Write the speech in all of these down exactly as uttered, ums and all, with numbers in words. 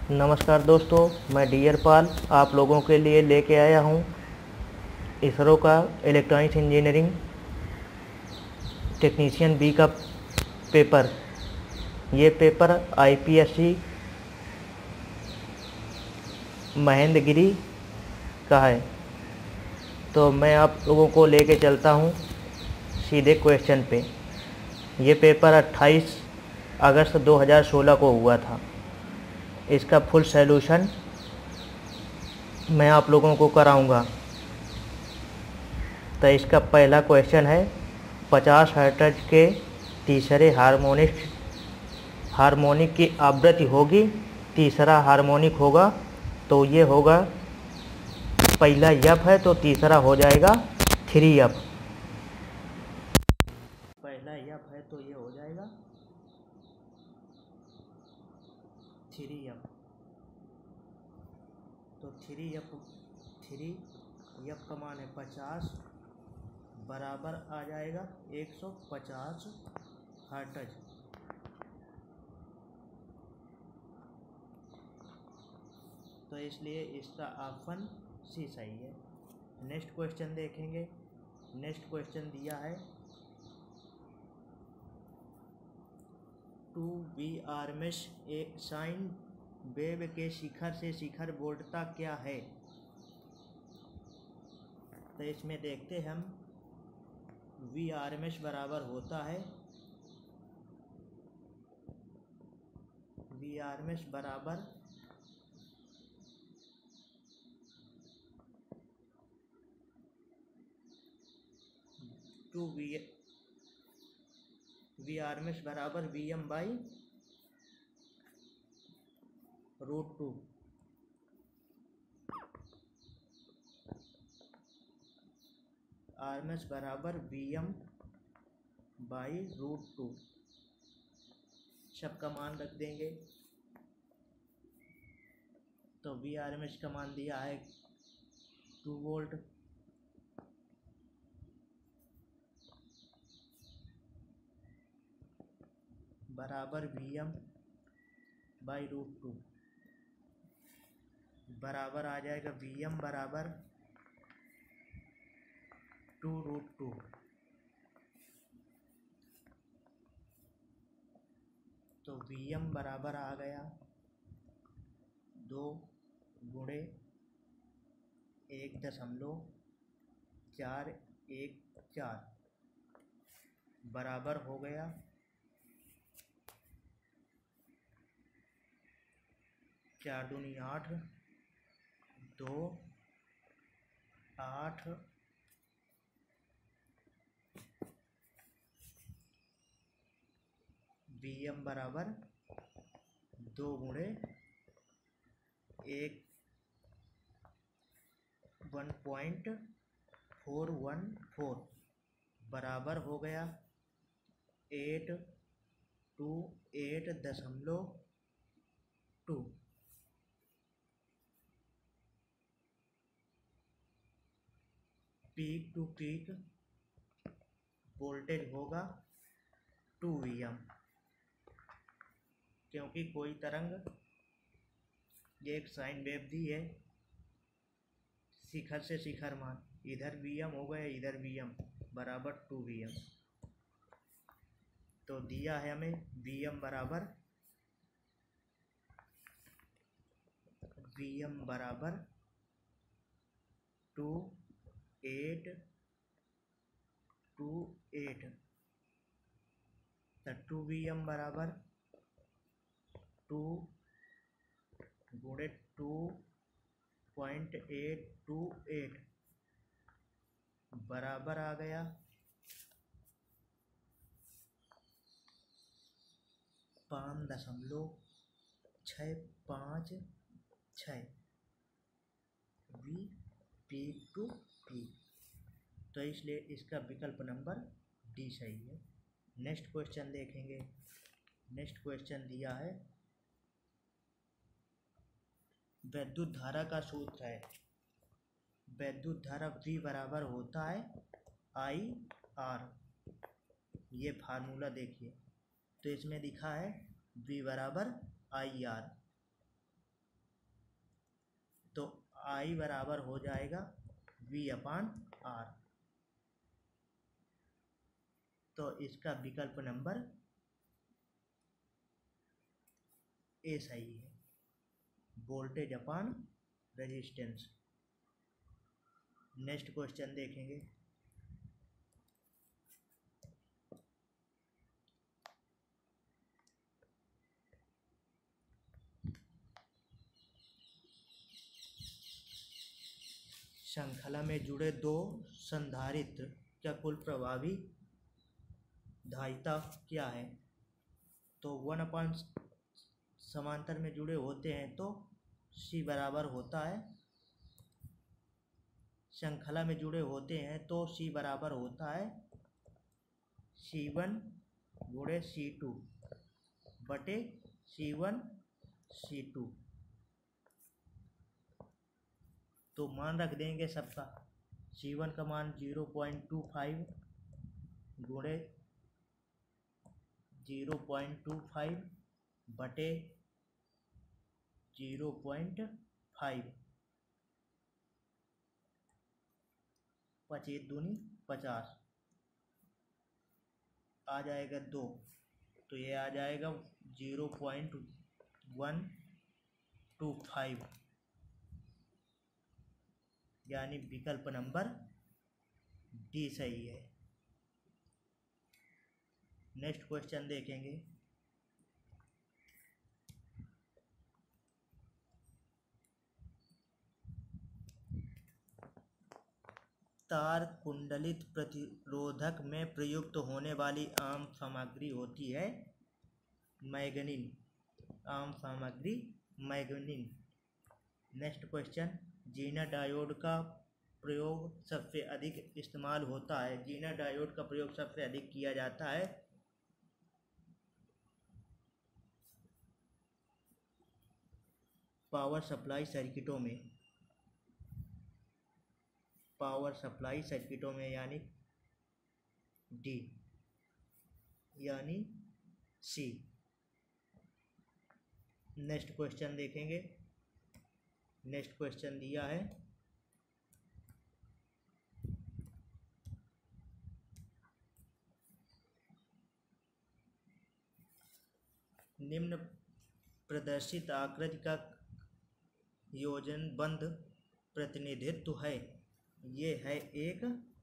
नमस्कार दोस्तों, मैं डी आर पाल आप लोगों के लिए लेके आया हूँ इसरो का इलेक्ट्रॉनिक्स इंजीनियरिंग टेक्नीशियन बी का पेपर। ये पेपर I P S C Mahendragiri का है। तो मैं आप लोगों को लेके चलता हूँ सीधे क्वेश्चन पे। ये पेपर अट्ठाईस अगस्त दो हज़ार सोलह को हुआ था। इसका फुल सॉल्यूशन मैं आप लोगों को कराऊंगा। तो इसका पहला क्वेश्चन है, पचास हर्ट्ज के तीसरे हार्मोनिक हार्मोनिक की आवृत्ति होगी, तीसरा हार्मोनिक होगा तो ये होगा, पहला यफ है तो तीसरा हो जाएगा थ्री यफ। पहला यफ है तो ये हो जाएगा थ्री यफ। तो थ्री यफ थ्री यफ का मान है पचास, बराबर आ जाएगा एक सौ पचास हर्ट्ज। तो इसलिए इसका ऑप्शन सी सही है। नेक्स्ट क्वेश्चन देखेंगे। नेक्स्ट क्वेश्चन दिया है, to be R M S a sine wave के शिखर से शिखर वोल्टता क्या है। तो इसमें देखते हैं हम, वी आर एम एस बराबर होता है वी आर एम एस बराबर two V V R M S बराबर V M by root two. R M S बराबर V M by root two, सबका मान रख देंगे। तो वी आर एम एस का मान दिया है टू वोल्ट, बराबर V M by root two, बराबर आ जाएगा वी एम बराबर टू रूट टू। तो वी एम बराबर आ गया दो गुणे एक दशमलव चार एक चार, बराबर हो गया चार दूनी आठ, दो आठ, वी एम बराबर दो गुणे एक one point four one four, बराबर हो गया एट टू एट दशमलव two. Peak to peak voltage होगा टू वी एम, क्योंकि कोई तरंग एक साइन वेव दी है, शिखर से शिखर मान इधर वी एम हो गया, इधर वी एम बराबर टू वी एम। तो दिया है हमें वी एम बराबर वी एम बराबर टू एट टू एट, तो टू वी एम बराबर टू गुणे two point eight two eight, बराबर आ गया पाँच दशमलव छः पाँच छः वी पीक टू पीक। तो इसलिए इसका विकल्प नंबर डी सही है। नेक्स्ट क्वेश्चन देखेंगे। नेक्स्ट क्वेश्चन दिया है, विद्युत धारा का सूत्र है। विद्युत धारा V बराबर होता है आई आर। ये फार्मूला देखिए, तो इसमें लिखा है V बराबर आई आर। तो आई बराबर हो जाएगा वी अपान आर। तो इसका विकल्प नंबर ए सही है, voltage upon resistance. Next question देखेंगे। श्रृंखला में जुड़े दो संधारित्र का कुल प्रभावी धारिता क्या है? तो वन अपान समांतर में जुड़े होते हैं तो सी बराबर होता है, श्रृंखला में जुड़े होते हैं तो सी बराबर होता है सी वन गुणे सी टू बटे सी वन सी टू। तो मान रख देंगे सबका। सी वन का मान जीरो पॉइंट टू फाइव गुणे जीरो पॉइंट टू फाइव बटे जीरो पॉइंट फाइव, पचीस दूनी पचास, आ जाएगा दो। तो ये आ जाएगा zero point one two five, यानी विकल्प नंबर डी सही है। नेक्स्ट क्वेश्चन देखेंगे। तार कुंडलित प्रतिरोधक में प्रयुक्त होने वाली आम सामग्री होती है मैग्नीन। आम सामग्री मैग्नीन। Next question. जीना डायोड का प्रयोग सबसे अधिक इस्तेमाल होता है। जीना डायोड का प्रयोग सबसे अधिक किया जाता है पावर सप्लाई सर्किटों में। पावर सप्लाई सर्किटों में यानी डी, यानी सी। नेक्स्ट क्वेश्चन देखेंगे। नेक्स्ट क्वेश्चन दिया है निम्न प्रदर्शित आकृति का योजनबद्ध प्रतिनिधित्व है। ये है एक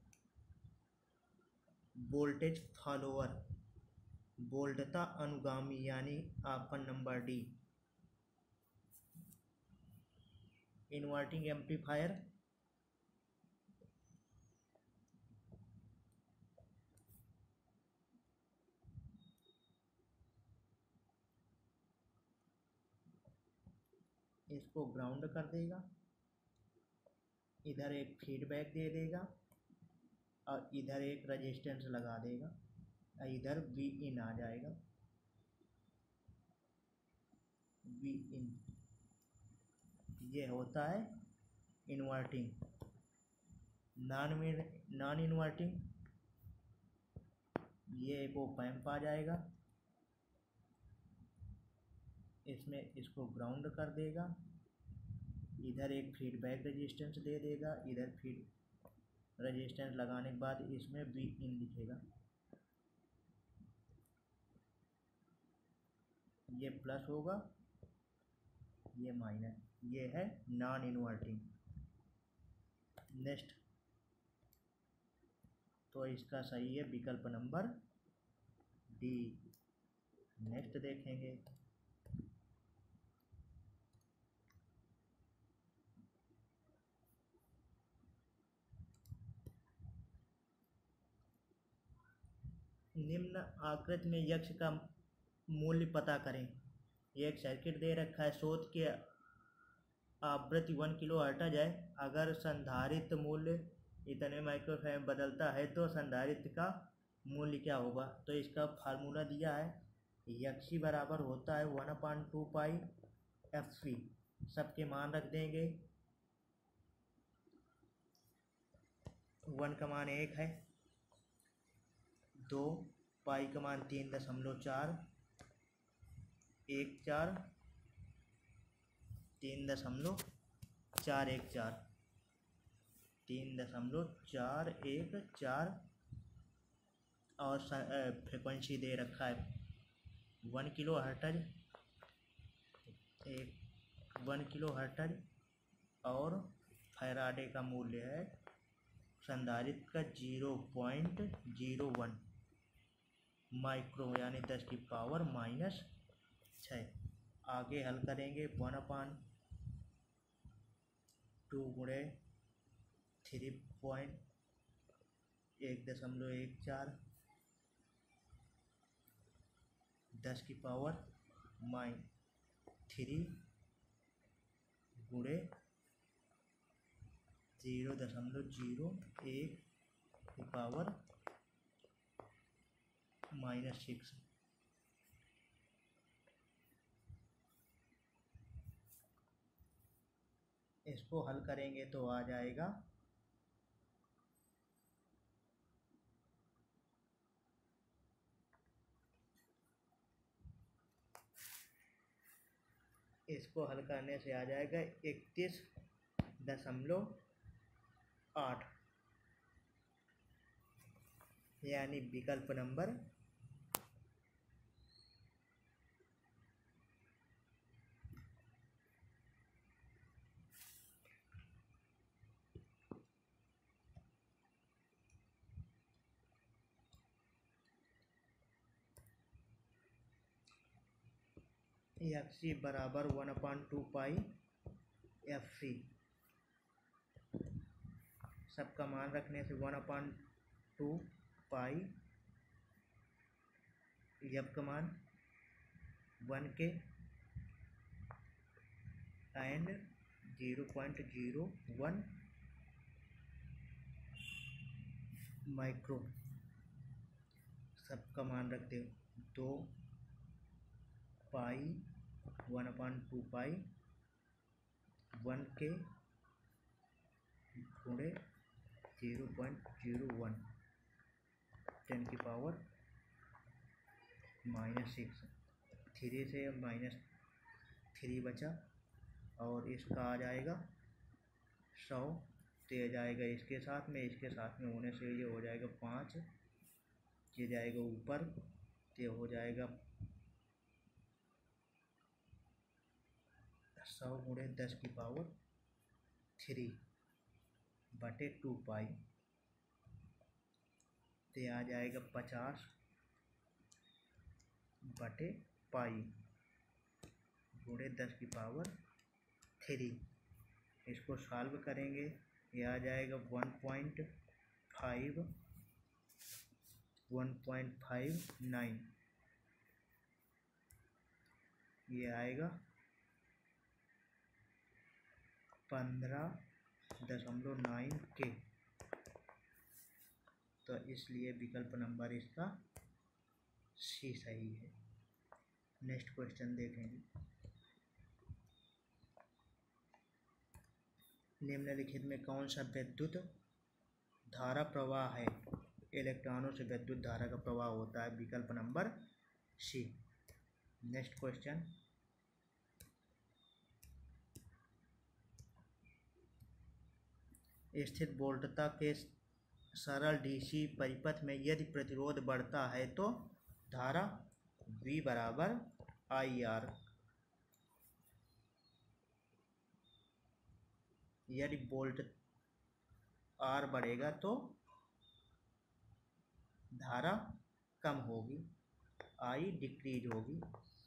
वोल्टेज फॉलोअर, वोल्टता अनुगामी, यानी option number D. Inverting amplifier, इसको ग्राउंड कर देगा, इधर एक फीडबैक दे देगा और इधर एक रेजिस्टेंस लगा देगा और इधर वी इन आ जाएगा। वी इन ये होता है इन्वर्टिंग। नॉन नॉन इन्वर्टिंग ये एक ओप एम्प आ जाएगा, इसमें इसको ग्राउंड कर देगा, इधर एक फीडबैक रेजिस्टेंस दे देगा, इधर फीड रेजिस्टेंस लगाने के बाद इसमें वी इन दिखेगा। ये प्लस होगा, ये माइनस। ये है नॉन इन्वर्टिंग। नेक्स्ट, तो इसका सही है विकल्प नंबर डी। नेक्स्ट देखेंगे। निम्न आकृति में यक्ष का मूल्य पता करें। एक सर्किट दे रखा है, स्रोत के आवृत्ति वन किलो हर्ट्ज है। अगर संधारित्र मूल्य इतने माइक्रोफैराड बदलता है तो संधारित्र का मूल्य क्या होगा? तो इसका फार्मूला दिया है, यक्सी बराबर होता है one upon two pi F C. सबके मान रख देंगे। वन का मान एक है, दो, पाई का मान तीन दशमलव चार, एक चार, तीन दशमलव चार एक चार, तीन दशमलव चार एक चार, और फ्रिक्वेंसी दे रखा है वन किलो हर्ट्ज, एक वन किलो हर्ट्ज, और फैराडे का मूल्य है संधारित्र का zero point zero one micro, यानी दस की पावर माइनस छः। आगे हल करेंगे वन अपान टू गुणे थ्री पॉइंट एक दशमलव एक चार, दस की पावर माइन थ्री गुणे जीरो दशमलव जीरो एक की पावर माइनस सिक्स। इसको हल करेंगे तो आ जाएगा इसको हल करने से आ जाएगा इकतीस दशमलव आठ, यानी विकल्प नंबर एफ सी बराबर one upon two pi F C. सबका मान रखने से one upon two pi F का मान वन के and zero point zero one micro, सबका मान रखते दो pi one upon two pi one के गुणे zero point zero one ten की पावर माइनस सिक्स। थ्री से माइनस थ्री बचा और इसका आ जाएगा सौ, तो ये जाएगा इसके साथ में, इसके साथ में होने से ये हो जाएगा पाँच, ये जाएगा ऊपर, तो ये हो जाएगा सौ गुणे दस की पावर थ्री बटे टू पाई, तो ये आ जाएगा पचास बटे पाई गुणे दस की पावर थ्री। इसको सॉल्व करेंगे, ये आ जाएगा one point five one point five nine, ये आएगा पंद्रह दशमलव नाइन के, तो इसलिए विकल्प नंबर इसका सी सही है। नेक्स्ट क्वेश्चन देखेंगे। निम्नलिखित में कौन सा विद्युत धारा प्रवाह है? इलेक्ट्रॉनों से विद्युत धारा का प्रवाह होता है, विकल्प नंबर सी। नेक्स्ट क्वेश्चन, स्थिर वोल्टता के सरल डीसी परिपथ में यदि प्रतिरोध बढ़ता है तो धारा V बराबर आई आर, यदि वोल्ट आर बढ़ेगा तो धारा कम होगी, आई डिक्रीज होगी,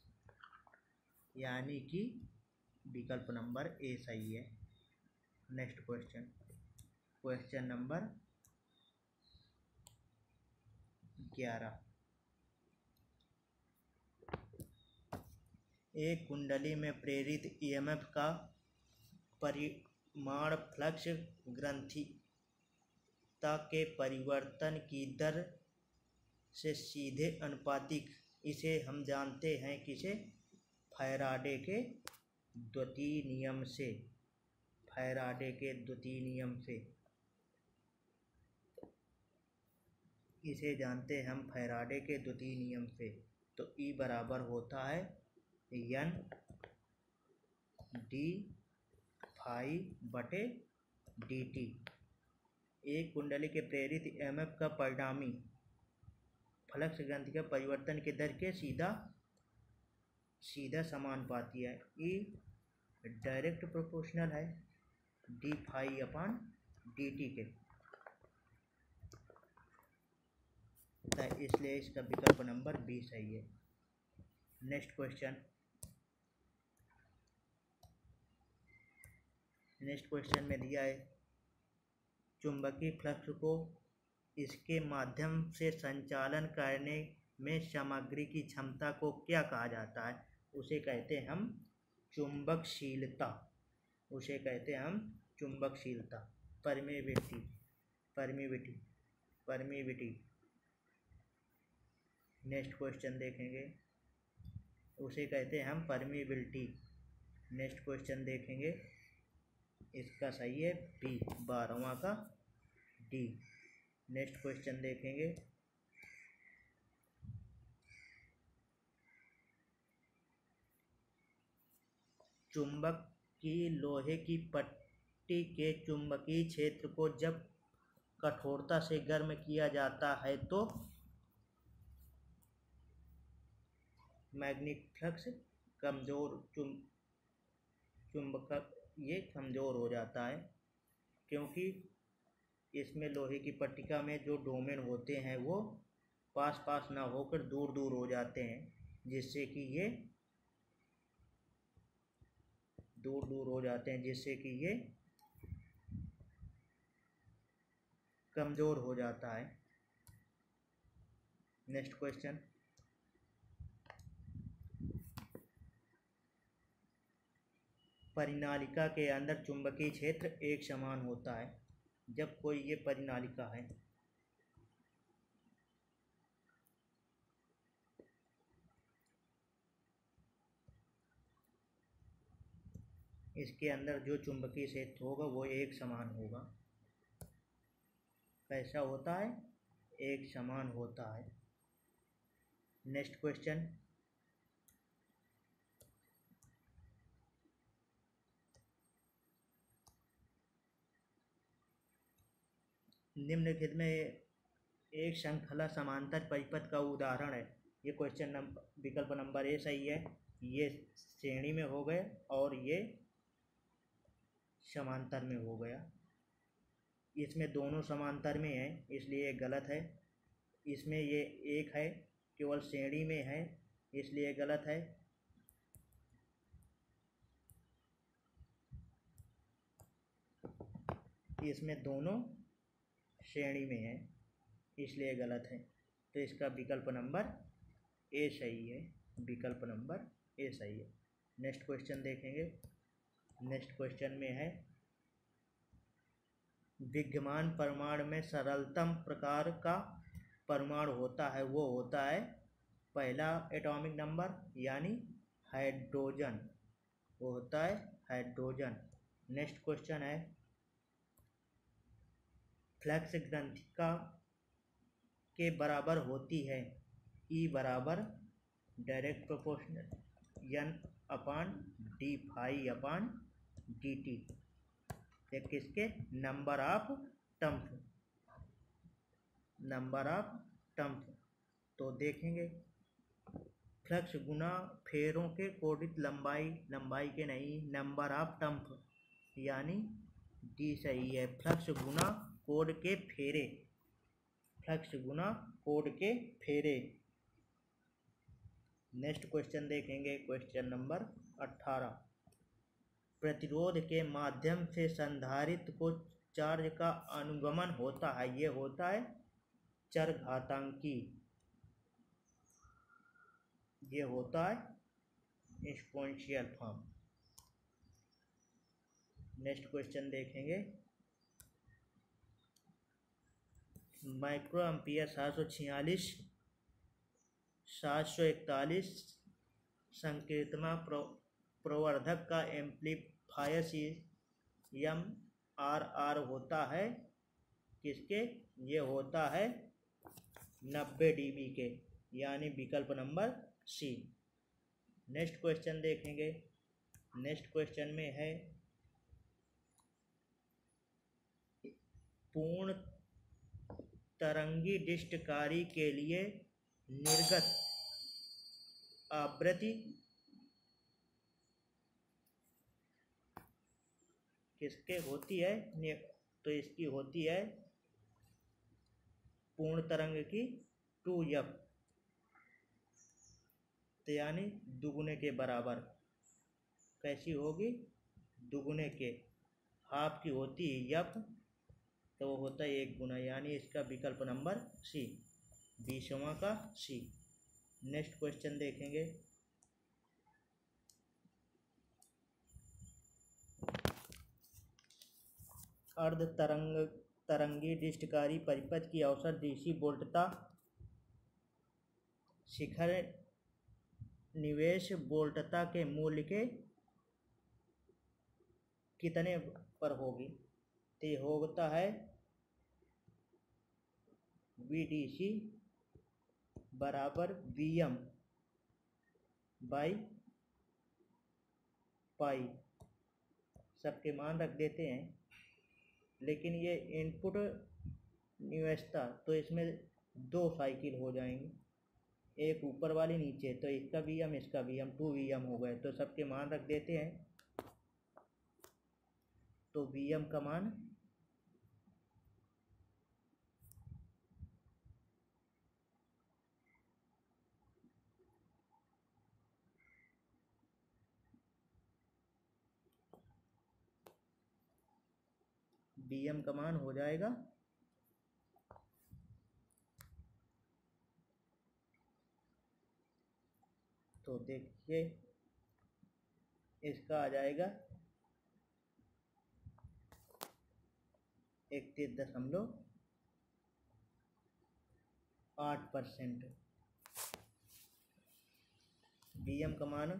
यानी कि विकल्प नंबर ए सही है। नेक्स्ट क्वेश्चन, क्वेश्चन नंबर ग्यारह, एक कुंडली में प्रेरित ईएमएफ का परिमाण फ्लक्स ग्रंथिता के परिवर्तन की दर से सीधे अनुपातिक, इसे हम जानते हैं किसे? फैराडे के द्वितीय नियम से, फैराडे के द्वितीय नियम से इसे जानते हैं हम फैराडे के द्वितीय नियम से। तो ई बराबर होता है एन डी फाई बटे डी टी। एक कुंडली के प्रेरित ईएमएफ का परिणामी फ्लक्स ग्रंथि का परिवर्तन के दर के सीधा सीधा समानुपाती है। ई डायरेक्ट प्रोपोर्शनल है d phi upon d t के, तो इसलिए इसका विकल्प नंबर बी सही है। नेक्स्ट क्वेश्चन नेक्स्ट क्वेश्चन में दिया है चुंबकीय फ्लक्स को इसके माध्यम से संचालन करने में सामग्री की क्षमता को क्या कहा जाता है? उसे कहते हैं हम चुंबकशीलता। उसे कहते हैं हम चुंबकशीलता, permeability permittivity permittivity. Next question देखेंगे, उसे कहते हैं हम परमिबिलिटी। नेक्स्ट क्वेश्चन देखेंगे, इसका सही है बी, बारहवां का डी। नेक्स्ट क्वेश्चन देखेंगे, चुंबक की लोहे की पट्टी के चुंबकीय क्षेत्र को जब कठोरता से गर्म किया जाता है तो मैग्नेटिक फ्लक्स कमजोर चुं चुंबक ये कमज़ोर हो जाता है, क्योंकि इसमें लोहे की पट्टिका में जो डोमेन होते हैं वो पास पास ना होकर दूर दूर हो जाते हैं, जिससे कि ये दूर दूर हो जाते हैं जिससे कि ये कमज़ोर हो जाता है। नेक्स्ट क्वेश्चन, परिनालिका के अंदर चुंबकीय क्षेत्र एक समान होता है जब कोई ये परिनालिका है। इसके अंदर जो चुंबकीय क्षेत्र होगा वो एक समान होगा। कैसा होता है? एक समान होता है। नेक्स्ट क्वेश्चन, निम्नलिखित में एक श्रृंखला समांतर परिपथ का उदाहरण है। ये क्वेश्चन नंबर विकल्प नंबर ए सही है। ये श्रेणी में हो गए और ये समांतर में हो गया। इसमें दोनों समांतर में है इसलिए ये गलत है। इसमें ये एक है केवल श्रेणी में है इसलिए गलत है। इसमें दोनों श्रेणी में है इसलिए गलत है। तो इसका विकल्प नंबर ए सही है। विकल्प नंबर ए सही है। नेक्स्ट क्वेश्चन देखेंगे। नेक्स्ट क्वेश्चन में है विद्यमान परमाणु में सरलतम प्रकार का परमाणु होता है वो होता है पहला एटॉमिक नंबर यानी हाइड्रोजन, वो होता है हाइड्रोजन। नेक्स्ट क्वेश्चन है फ्लक्स ग्रंथिका के बराबर होती है ई बराबर direct proportional N upon d phi upon d t. ये किसके? Number of terms number of terms. तो देखेंगे फ्लक्स गुना फेरों के कोडित लंबाई लंबाई के नहीं नंबर ऑफ टर्म्स यानी डी सही है। फ्लक्स गुना कोड के फेरे फ्लक्स गुना कोड के फेरे। नेक्स्ट क्वेश्चन देखेंगे। क्वेश्चन नंबर अठारह, प्रतिरोध के माध्यम से संधारित्र को चार्ज का अनुगमन होता है ये होता है चरघातांकी, ये होता है एक्सपोनेंशियल फॉर्म। नेक्स्ट क्वेश्चन देखेंगे माइक्रो एम्पियर सात सौ छियालीस सात सौ इकतालीस संकीर्तमा प्र, प्रवर्धक का एम्पलीफायर एम आर आर होता है किसके? ये होता है नब्बे डीबी के यानी विकल्प नंबर सी। नेक्स्ट क्वेश्चन देखेंगे। नेक्स्ट क्वेश्चन में है पूर्ण तरंगी डिस्टकारी के लिए निर्गत आवृत्ति किसके होती है, तो इसकी होती है पूर्ण तरंग की टू एफ, तो यानी दुगुने के बराबर। कैसी होगी, दुगुने के, हाफ की होती है एफ, तो वो होता है एक गुना, यानी इसका विकल्प नंबर सी, बीसवां का सी। नेक्स्ट क्वेश्चन देखेंगे। अर्ध तरंग तरंगी डिस्टकारी परिपथ की औसत डीसी वोल्टता शिखर निवेश वोल्टता के मूल्य के कितने पर होगी, तो ये होता है वी डी सी बराबर वी एम बाई पाई। सबके मान रख देते हैं, लेकिन ये इनपुट निवेशता, तो इसमें दो साइकिल हो जाएंगे, एक ऊपर वाली नीचे, तो इसका वी एम इसका V M, two V M हो गए। तो सबके मान रख देते हैं, तो वी एम का मान वी एम का मान हो जाएगा तो देखिए इसका आ जाएगा इकतीस दशमलव आठ परसेंट। बी एम का मान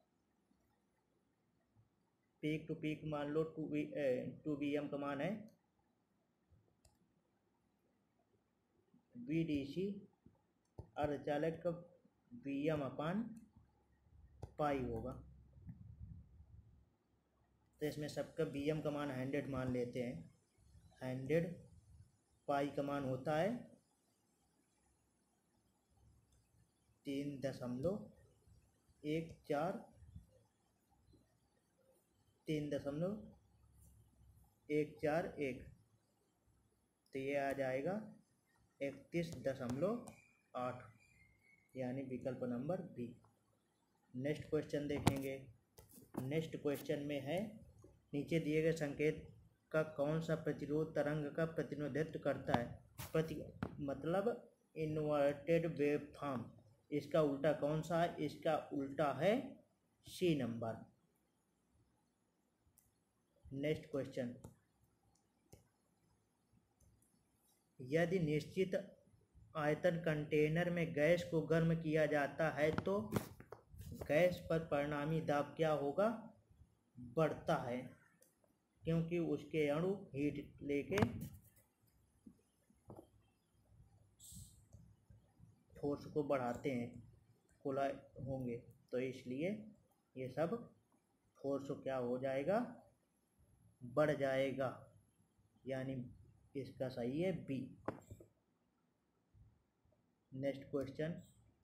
पीक टू पीक मान लो two B two B M का मान है, वी डी सी अर्धचालक का वी एम अपान पाई होगा। तो इसमें सबका बी एम का मान हंड्रेड मान लेते हैं, हंड्रेड, पाई का मान होता है तीन दशमलव एक चार तीन दशमलव एक चार एक, तो ये आ जाएगा इकतीस दशमलव आठ, यानी विकल्प नंबर बी। नेक्स्ट क्वेश्चन देखेंगे। नेक्स्ट क्वेश्चन में है नीचे दिए गए संकेत का कौन सा प्रतिरोध तरंग का प्रतिनिधित्व करता है। प्रति मतलब इन्वर्टेड वेव फॉर्म, इसका उल्टा कौन सा है, इसका उल्टा है सी नंबर। नेक्स्ट क्वेश्चन, यदि निश्चित आयतन कंटेनर में गैस को गर्म किया जाता है तो गैस पर परिणामी दाब क्या होगा, बढ़ता है, क्योंकि उसके अणु हीट लेके फोर्स को बढ़ाते हैं, खुला होंगे, तो इसलिए ये सब फोर्स क्या हो जाएगा, बढ़ जाएगा, यानी इसका सही है बी। नेक्स्ट क्वेश्चन,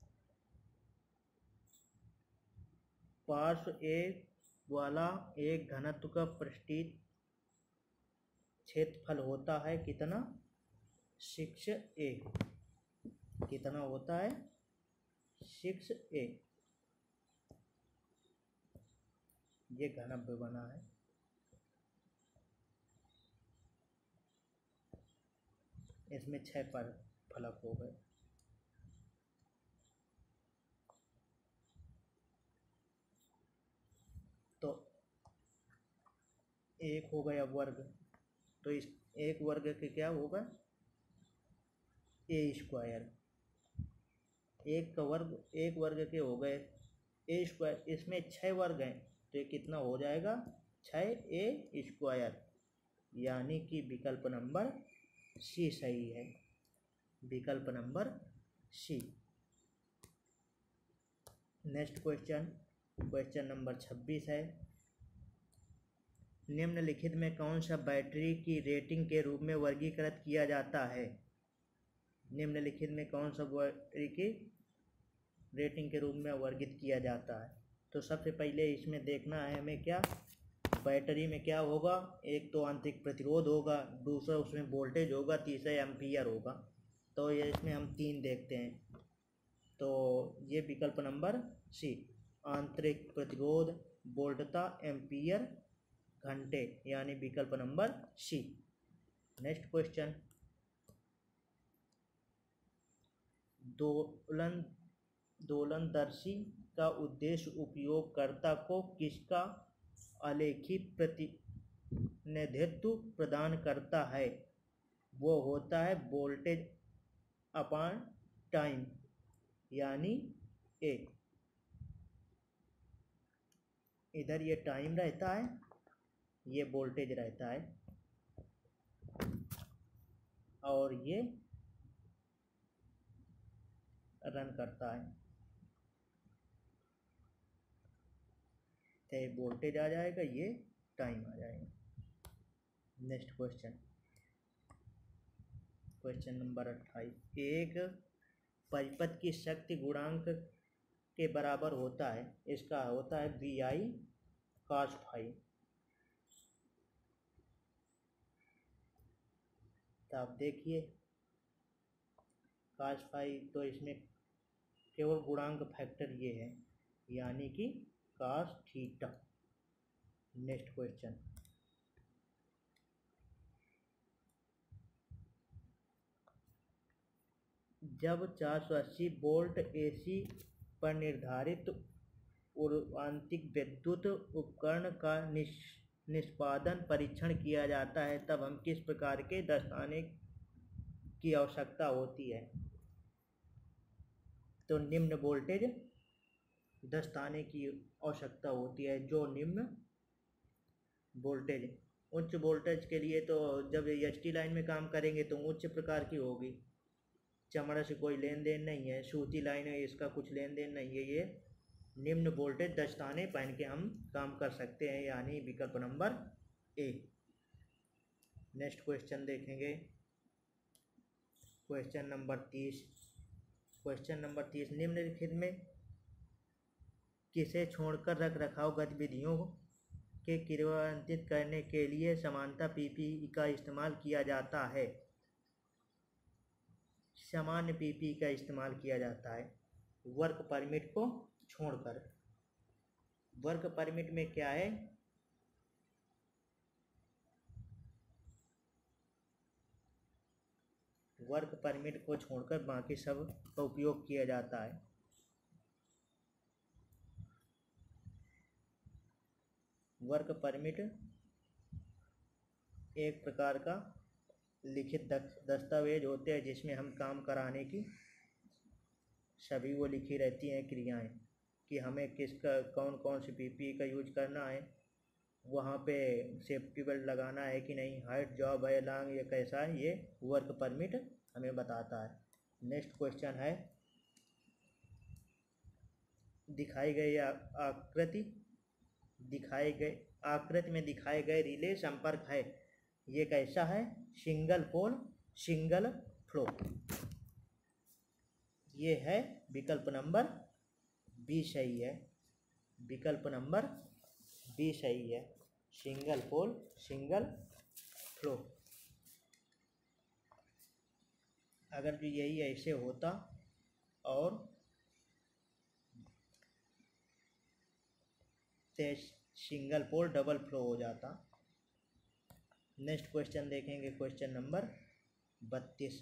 पार्श्व ए वाला एक घनत्व का पृष्ठीय क्षेत्रफल होता है कितना, सिक्स ए, कितना होता है सिक्स ए, ये घनत्व बना है। इसमें छह पर फलक हो गए। तो एक हो गया वर्ग, तो इस एक वर्ग के क्या होगा, ए स्क्वायर, एक का वर्ग, एक वर्ग के हो गए ए स्क्वायर, इसमें छः वर्ग हैं, तो ये कितना हो जाएगा, छः ए स्क्वायर, यानी कि विकल्प नंबर सी सही है, विकल्प number C. Next question, question number छब्बीस है। निम्नलिखित में कौन सा बैटरी की रेटिंग के रूप में वर्गीकृत किया जाता है? निम्नलिखित में कौन सा बैटरी की रेटिंग के रूप में वर्गित किया जाता है? तो सबसे पहले इसमें देखना है हमें क्या बैटरी में क्या होगा। एक तो आंतरिक प्रतिरोध होगा, दूसरा उसमें वोल्टेज होगा, तीसरा एम्पीयर होगा। तो ये इसमें हम तीन देखते हैं। तो ये विकल्प नंबर सी, आंतरिक प्रतिरोध, वोल्टता, एम्पीयर, घंटे, यानी विकल्प नंबर सी। नेक्स्ट क्वेश्चन, दोलन दोलनदर्शी का उद्देश्य उपयोगकर्ता को किसका आलेखी प्रतिनिधित्व प्रदान करता है? वो होता है वोल्टेज अपॉन टाइम, यानी ए। इधर ये टाइम रहता है, ये वोल्टेज रहता है, और ये रन करता है। तो ये वोल्टेज आ जाएगा, ये टाइम आ जाएगा। नेक्स्ट क्वेश्चन, क्वेश्चन नंबर अट्ठाईस, एक परिपथ की शक्ति गुणांक के बराबर होता है, इसका होता है बी आई कॉस फाई। तो आप देखिए कॉस फाई, तो इसमें केवल गुणांक फैक्टर ये है, यानी कि कॉस थीटा। नेक्स्ट क्वेश्चन, जब चार सौ अस्सी वोल्ट एसी पर निर्धारित उर्वांतिक विद्युत उपकरण का निष्पादन परीक्षण किया जाता है, तब हम किस प्रकार के दस्ताने की आवश्यकता होती है? तो निम्न वोल्टेज दस्ताने की आवश्यकता होती है। जो निम्न वोल्टेज, उच्च वोल्टेज के लिए तो जब एस टी लाइन में काम करेंगे तो उच्च प्रकार की होगी, चमड़ा से कोई लेन देन नहीं है, सूती लाइन है, इसका कुछ लेन देन नहीं है। ये निम्न वोल्टेज दस्ताने पहन के हम काम कर सकते हैं, यानी विकल्प नंबर ए। नेक्स्ट क्वेश्चन देखेंगे, क्वेश्चन नंबर तीस। क्वेश्चन नंबर तीस, निम्नलिखित में किसे छोड़कर रख रखाव गतिविधियों के क्रियान्वित करने के लिए समानता पीपीई का इस्तेमाल किया जाता है? सामान्य पीपीई का इस्तेमाल किया जाता है वर्क परमिट को छोड़कर। वर्क परमिट में क्या है, वर्क परमिट को छोड़कर बाकी सब का उपयोग किया जाता है। वर्क परमिट एक प्रकार का लिखित दस्तावेज होते हैं जिसमें हम काम कराने की सभी वो लिखी रहती हैं क्रियाएं, कि हमें किसका कौन कौन सी पीपीई का यूज करना है, वहाँ पे सेफ्टी बेल्ट लगाना है कि नहीं, हाइट जॉब है लॉन्ग ये कैसा है, ये वर्क परमिट हमें बताता है। नेक्स्ट क्वेश्चन है, दिखाई गई आकृति दिखाए गए आकृति में दिखाए गए रिले संपर्क है, ये कैसा है? Single pole single flow. ये है विकल्प नंबर बी सही है, विकल्प नंबर बी सही है, सिंगल पोल सिंगल फ्लो। अगर जो यही ऐसे होता और सिंगल पोल डबल फ्लो हो जाता। नेक्स्ट क्वेश्चन देखेंगे, क्वेश्चन नंबर बत्तीस।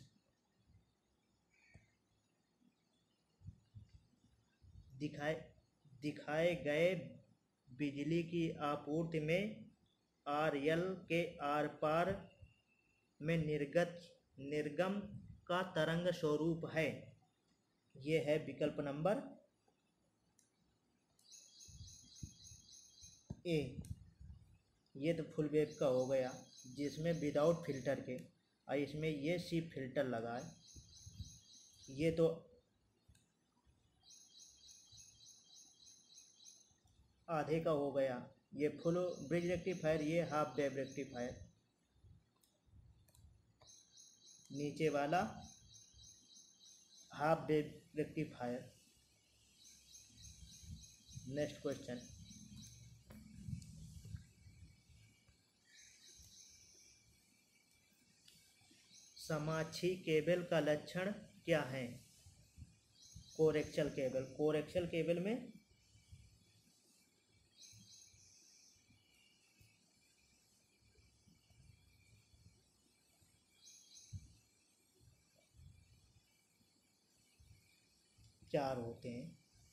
दिखाए दिखाए गए बिजली की आपूर्ति में आर एल के आर पार में निर्गत निर्गम का तरंग स्वरूप है, ये है विकल्प नंबर ए। ये तो फुल वेव का हो गया जिसमें विदाउट फिल्टर के, और इसमें ये सी फिल्टर लगा है। ये तो आधे का हो गया ये फुल ब्रिज रेक्टिफायर, ये हाफ वेव रेक्टिफायर। नीचे वाला half wave rectifier. Next question, समाक्षीय केबल का लक्षण क्या है? कोरेक्शल केबल। कोरेक्शल केबल में चार होते हैं।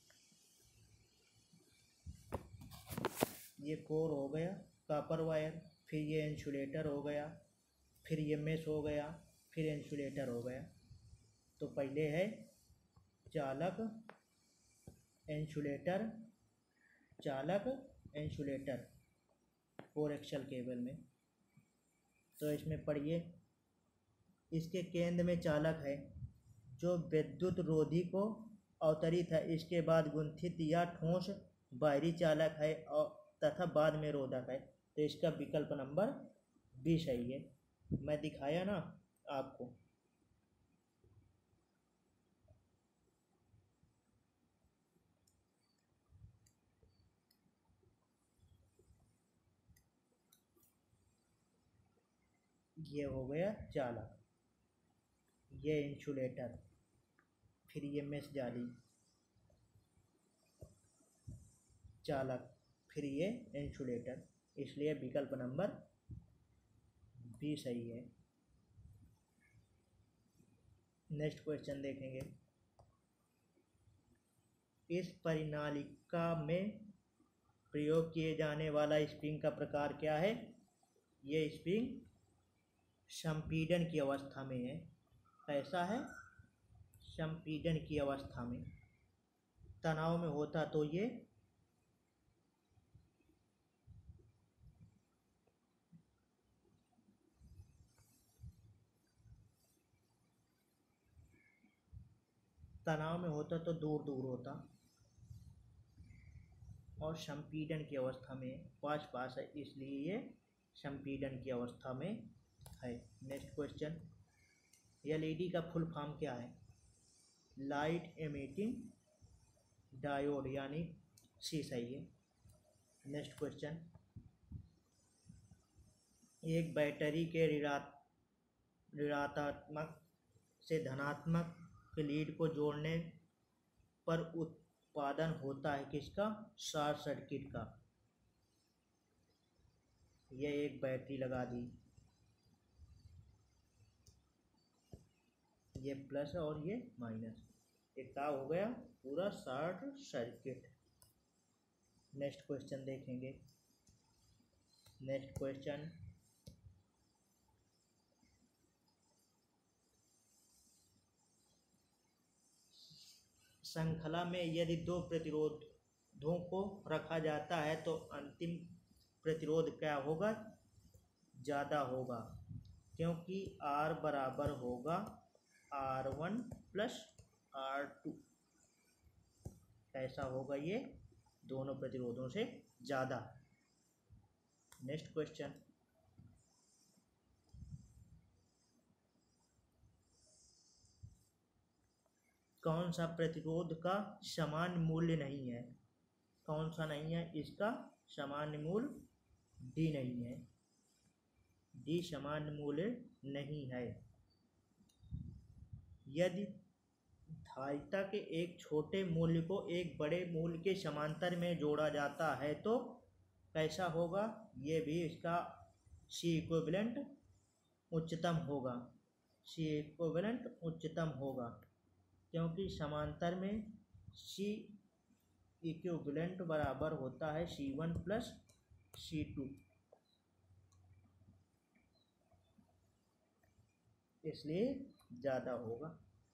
ये कोर हो गया, कॉपर वायर, फिर ये इंसुलेटर हो गया, फिर ये मेश हो गया, फिर इंसुलेटर हो गया। तो पहले है चालक, इंसुलेटर, चालक, इंसुलेटर कोरेक्शल केबल में। तो इसमें पढ़िए, इसके केंद्र में चालक है जो विद्युत रोधी को अवतरित है, इसके बाद गुंथित या ठोस बाहरी चालक है और तथा बाद में रोधक है। तो इसका विकल्प नंबर बी सही है। मैं दिखाया ना आपको। ये हो गया चालक, ये इंसुलेटर, फिर ये मेश जाली, चालक, फिर ये इंसुलेटर। इसलिए विकल्प नंबर बी सही है। नेक्स्ट क्वेश्चन देखेंगे, इस परिनालिका में प्रयोग किए जाने वाला स्प्रिंग का प्रकार क्या है? ये स्प्रिंग संपीड़न की अवस्था में है। कैसा है? संपीड़न की अवस्था में। तनाव में होता तो ये तनाव में होता तो दूर दूर होता, और संपीड़न की अवस्था में पास पास है, इसलिए ये संपीड़न की अवस्था में है। नेक्स्ट क्वेश्चन, एलईडी का फुल फॉर्म क्या है? लाइट एमिटिंग डायोड, यानी सी सही है। नेक्स्ट क्वेश्चन, एक बैटरी के ऋणात्मक से धनात्मक लीड को जोड़ने पर उत्पादन होता है किसका? शॉर्ट सर्किट का। यह एक बैटरी लगा दी, ये प्लस और ये माइनस, एक का हो गया पूरा शॉर्ट सर्किट। नेक्स्ट क्वेश्चन देखेंगे। नेक्स्ट क्वेश्चन, श्रृंखला में यदि दो प्रतिरोधों को रखा जाता है तो अंतिम प्रतिरोध क्या होगा? ज़्यादा होगा, क्योंकि R बराबर होगा R one plus R two. कैसा होगा? ये दोनों प्रतिरोधों से ज़्यादा। नेक्स्ट क्वेश्चन, कौन सा प्रतिरोध का समान मूल्य नहीं है? कौन सा नहीं है इसका समान मूल्य? डी नहीं है, डी समान मूल्य नहीं है। यदि धारिता के एक छोटे मूल्य को एक बड़े मूल्य के समांतर में जोड़ा जाता है तो कैसा होगा? ये भी इसका सी इक्विवेलेंट उच्चतम होगा। सी इक्विवेलेंट उच्चतम होगा, क्योंकि समांतर में सी इक्विवेलेंट बराबर होता है C one plus C two, इसलिए ज़्यादा होगा।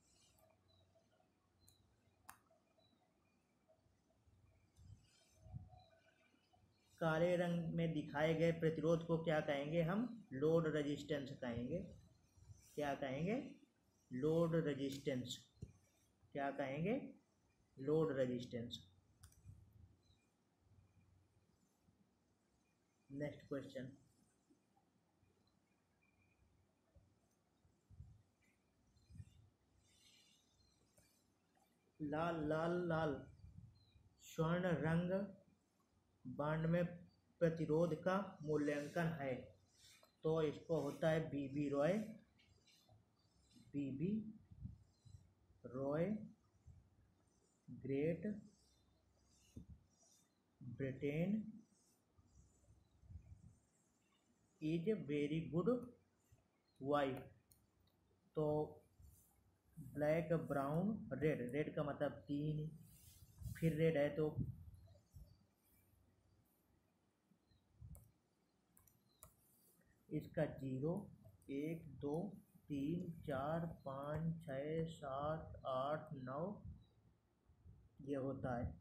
काले रंग में दिखाए गए प्रतिरोध को क्या कहेंगे? हम लोड रेजिस्टेंस कहेंगे। क्या कहेंगे? Load resistance. क्या कहेंगे? Load resistance. नेक्स्ट क्वेश्चन, लाल लाल लाल स्वर्ण रंग बांड में प्रतिरोध का मूल्यांकन है, तो इसको होता है BB ROY, BB ROY great Britain is very good wife. तो ब्लैक ब्राउन रेड, रेड का मतलब तीन, फिर रेड है तो इसका जीरो, एक दो तीन चार पाँच छः सात आठ नौ ये होता है।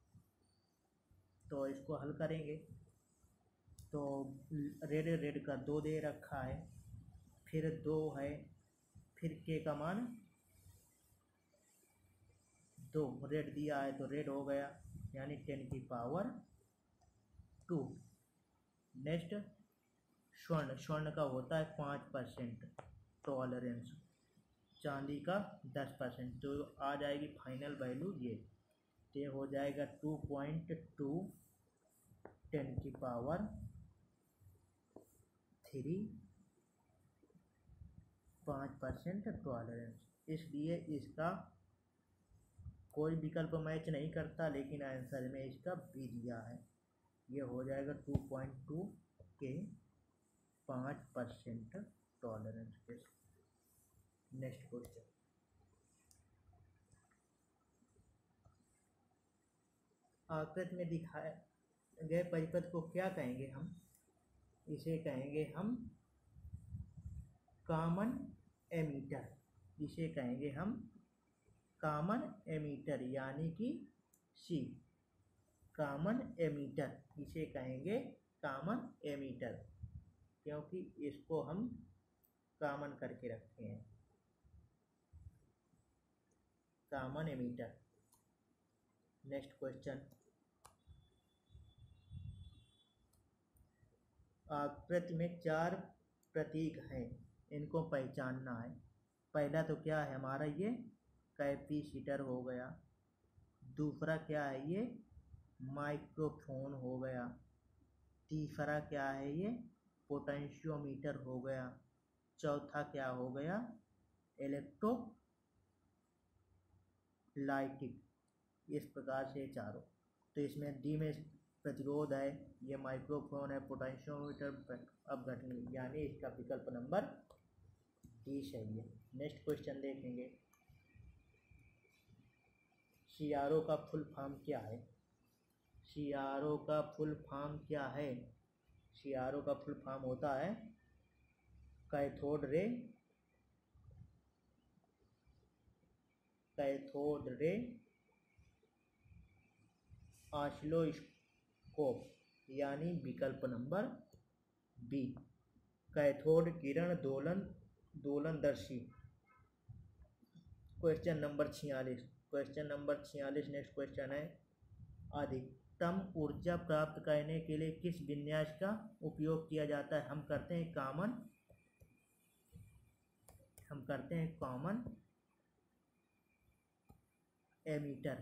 तो इसको हल करेंगे तो रेड रेड का दो दे रखा है, फिर दो है, फिर के का मान दो, रेड दिया है तो रेड हो गया, यानी टेन की पावर टू। नेक्स्ट स्वर्ण, स्वर्ण का होता है पाँच परसेंट टॉलरेंस, चांदी का दस परसेंट, तो आ जाएगी फाइनल वैल्यू ये, तो ये हो जाएगा टू पॉइंट टू टेन की पावर थ्री, पाँच परसेंट टॉलरेंस। इसलिए इसका कोई विकल्प मैच नहीं करता, लेकिन आंसर में इसका बी दिया है, ये हो जाएगा टू पॉइंट टू के पाँच परसेंट टॉलरेंस के। नेक्स्ट क्वेश्चन, आकृति में दिखाए गए परिपथ को क्या कहेंगे हम? इसे कहेंगे हम कॉमन एमीटर, इसे कहेंगे हम कॉमन एमीटर, यानी कि सी, कॉमन एमीटर, इसे कहेंगे कॉमन एमीटर, क्योंकि इसको हम कॉमन करके रखते हैं, कॉमन एमीटर। नेक्स्ट क्वेश्चन, आकृति में चार प्रतीक हैं, इनको पहचानना है। पहला तो क्या है हमारा, ये कैपेसिटर हो गया, दूसरा क्या है ये माइक्रोफोन हो गया, तीसरा क्या है ये पोटेंशियोमीटर हो गया, चौथा क्या हो गया इलेक्ट्रोलाइटिक। इस प्रकार से चारों, तो इसमें डी में प्रतिरोध है, ये माइक्रोफोन है, पोटेंशियोमीटर अपघटनी, यानी इसका विकल्प नंबर डी सही है। नेक्स्ट क्वेश्चन देखेंगे, सी आर ओ का फुल फॉर्म क्या है? सी आर ओ का फुल फॉर्म क्या है? सी आर ओ का फुल फॉर्म होता है cathode ray cathode ray oscilloscope, यानी विकल्प नंबर बी, कैथोड किरण दोलन दोलनदर्शी। क्वेश्चन नंबर छियालीस, क्वेश्चन नंबर छियालीस नेक्स्ट क्वेश्चन है, अधिकतम ऊर्जा प्राप्त करने के लिए किस विन्यास का उपयोग किया जाता है? हम करते हैं कॉमन हम करते हैं कॉमन एमीटर,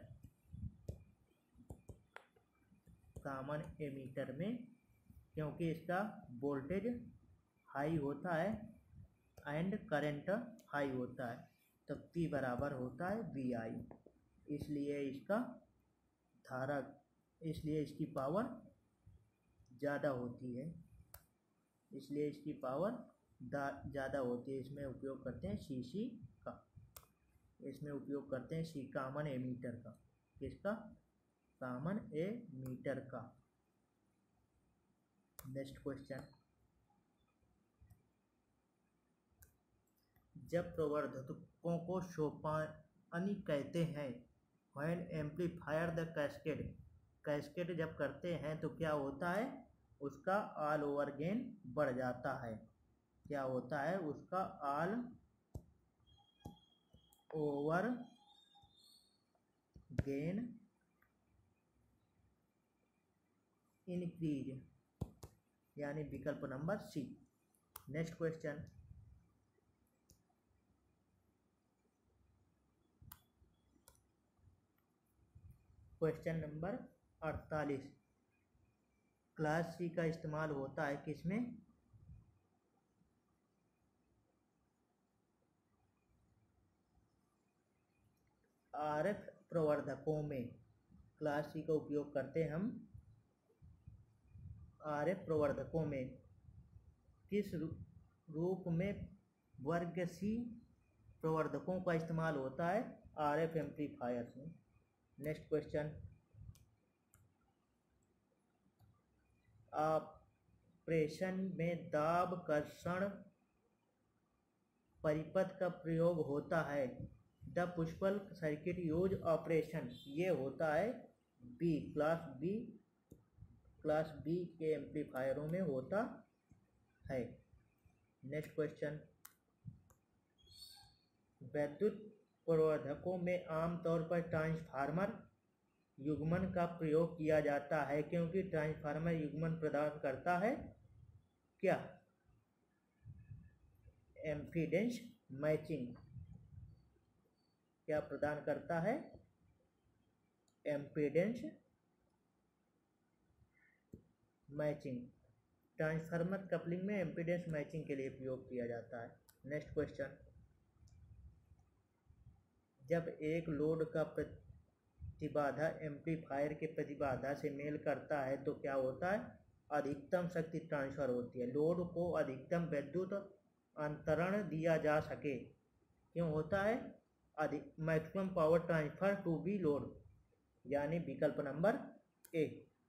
कॉमन एमीटर में, क्योंकि इसका वोल्टेज हाई होता है एंड करंट हाई होता है, तो P बराबर होता है वी आई, इसलिए इसका धारा, इसलिए इसकी पावर ज़्यादा होती है, इसलिए इसकी पावर ज़्यादा होती है। इसमें उपयोग करते हैं सी सी का, इसमें उपयोग करते हैं सी कॉमन एमीटर का, किसका? कॉमन एमीटर का। नेक्स्ट क्वेश्चन, जब प्रवर्धकों को सोपानी कहते हैं, when amplifier the cascade, cascade जब करते हैं तो क्या होता है, उसका ऑल ओवर गेन बढ़ जाता है, क्या होता है उसका ऑल ओवर गेन इंक्रीज, यानी विकल्प number C. Next question, question number अड़तालीस, क्लास सी का इस्तेमाल होता है किसमें? आरएफ प्रवर्धकों में क्लास सी का उपयोग करते हैं हम आरएफ प्रवर्धकों में। किस रूप में वर्ग सी प्रवर्धकों का इस्तेमाल होता है? आरएफ एम्पलीफायर्स में। नेक्स्ट क्वेश्चन, ऑपरेशन में दाब कर्षण परिपथ का प्रयोग होता है। The push pull circuit use operation, ये होता है B, class B, class B के एम्पलीफायरों में होता है। नेक्स्ट क्वेश्चन, वैद्युत प्रवर्धकों में आमतौर पर ट्रांसफार्मर युग्मन का प्रयोग किया जाता है क्योंकि ट्रांसफार्मर युग्मन प्रदान करता है क्या? Impedance matching. क्या प्रदान करता है? एम्पीडेंस मैचिंग। ट्रांसफार्मर कपलिंग में एम्पीडेंस मैचिंग के लिए प्रयोग किया जाता है। नेक्स्ट क्वेश्चन, जब एक लोड का प्रतिबाधा एम्पलीफायर के प्रतिबाधा से मेल करता है तो क्या होता है? अधिकतम शक्ति ट्रांसफर होती है। लोड को अधिकतम विद्युत अंतरण दिया जा सके, क्यों होता है? अधिक maximum power transfer to be load, यानी विकल्प नंबर ए।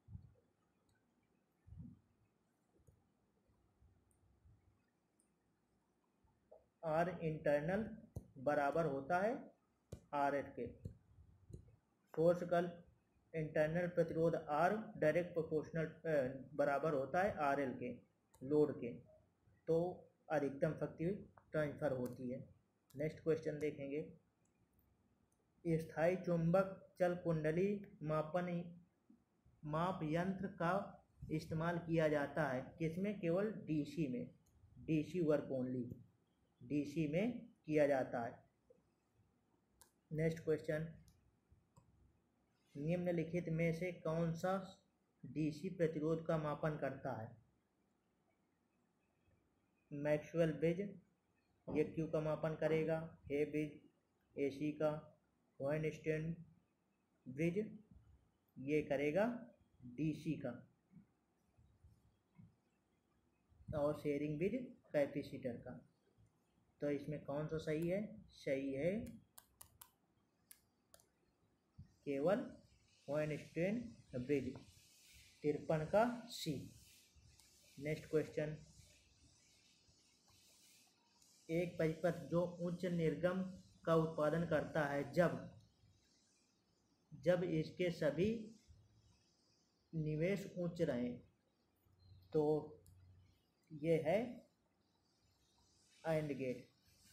आर इंटरनल बराबर होता है आर एफ के। सोर्स का इंटरनल प्रतिरोध आर डायरेक्ट प्रोपोर्शनल बराबर होता है आर एल के, लोड के। तो अधिकतम शक्ति ट्रांसफर होती है। नेक्स्ट क्वेश्चन देखेंगे, स्थायी चुंबक चल कुंडली मापन माप यंत्र का इस्तेमाल किया जाता है किसमें? केवल डीसी में, डीसी वर्क ओनली, डीसी में किया जाता है। नेक्स्ट क्वेश्चन, निम्नलिखित में से कौन सा डीसी प्रतिरोध का मापन करता है? मैक्सवेल ब्रिज, ये क्यू का मापन करेगा। हे ब्रिज एसी का। वाइनस्टीन ब्रिज, ये करेगा डीसी का। और शेयरिंग ब्रिज कैपेसिटर का। तो इसमें कौन सा सही है? सही है केवल वाइनस्टीन ब्रिज, तिरपन का सी। नेक्स्ट क्वेश्चन, एक परिपथ जो उच्च निर्गम का उत्पादन करता है जब जब इसके सभी निवेश उच्च रहें, तो ये है AND गेट।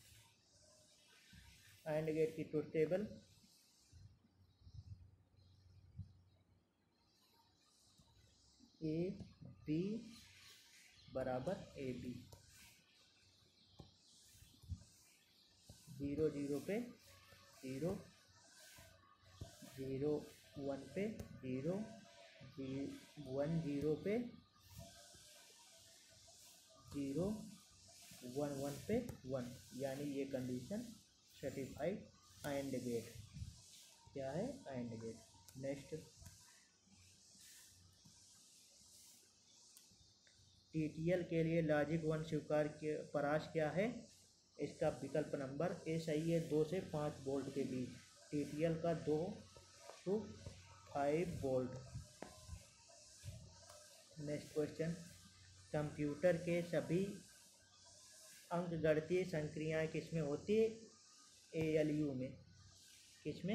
AND गेट की ट्रुथ टेबल, ए बी बराबर ए बी, जीरो जीरो पे जीरो, जीरो वन पे जीरो, जी वन जीरो पे जीरो, वन वन पे वन, यानी ये कंडीशन सर्टिफाइड AND गेट। क्या है? AND gate. नेक्स्ट, टीटीएल के लिए लॉजिक वन स्वीकार के परास क्या है? इसका विकल्प नंबर ए सही है, दो से पाँच वोल्ट के बीच। टीटीएल का दो to five volt. Next question, computer के सभी अंकगणितीय संक्रियाएं किसमें होती है? एएलयू में। किसमें?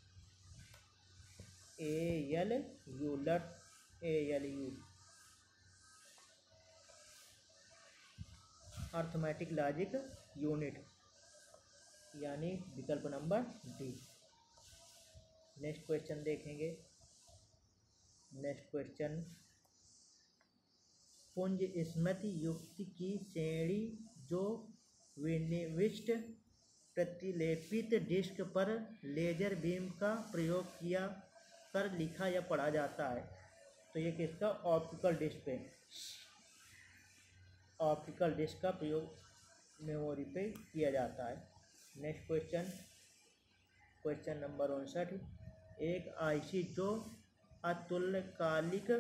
एएलयू, लट एएलयू, अर्थमेटिक लॉजिक यूनिट, यानी विकल्प नंबर डी। नेक्स्ट क्वेश्चन देखेंगे। नेक्स्ट क्वेश्चन, पुंज स्मृति युक्ति की श्रेणी जो विनिविष्ट प्रतिलेपित डिस्क पर लेजर बीम का प्रयोग किया कर लिखा या पढ़ा जाता है। तो ये किसका ऑप्टिकल डिस्क पे ऑप्टिकल डिस्क का प्रयोग मेमोरी पे किया जाता है। नेक्स्ट क्वेश्चन क्वेश्चन नंबर उनसठ। एक आईसी जो अतुल्यकालिक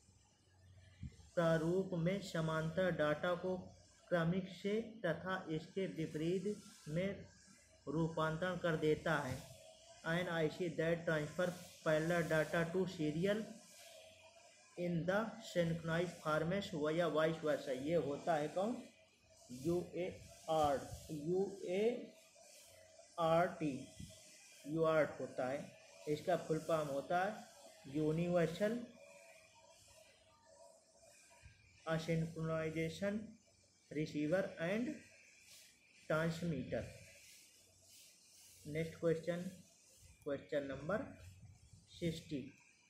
प्रारूप में समांतर डाटा को क्रमिक से तथा इसके विपरीत में रूपांतरण कर देता है। N I C that transfer parallel data to serial in the synchronize format या वाइस वर्सा। ये होता है कौन? U A R U A R T UART होता है। इसका फुल फॉर्म होता है universal asynchronization receiver and transmitter. Next question question number sixty.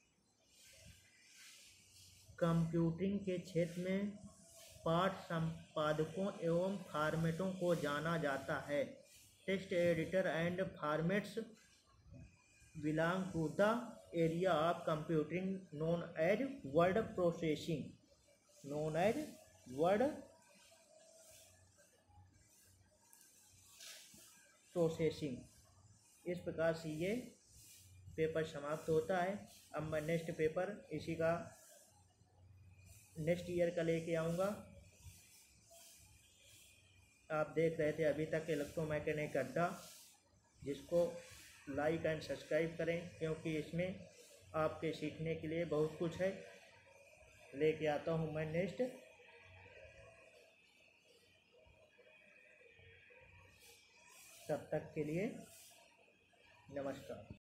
Computing के क्षेत्र में पाठ संपादकों एवं फॉर्मेटों को जाना जाता है। Text editor and formats belong to the area of computing known as word processing known as word processing. इस प्रकार से ये पेपर समाप्त होता है। अब मैं नेक्स्ट पेपर इसी का नेक्स्ट ईयर का लेके आऊँगा। आप देख रहे थे अभी तक इलेक्ट्रोमैकेनिक अड्डा, जिसको लाइक एंड सब्सक्राइब करें क्योंकि इसमें आपके सीखने के लिए बहुत कुछ है। लेके आता हूँ मैं नेक्स्ट। तब तक के लिए नमस्कार।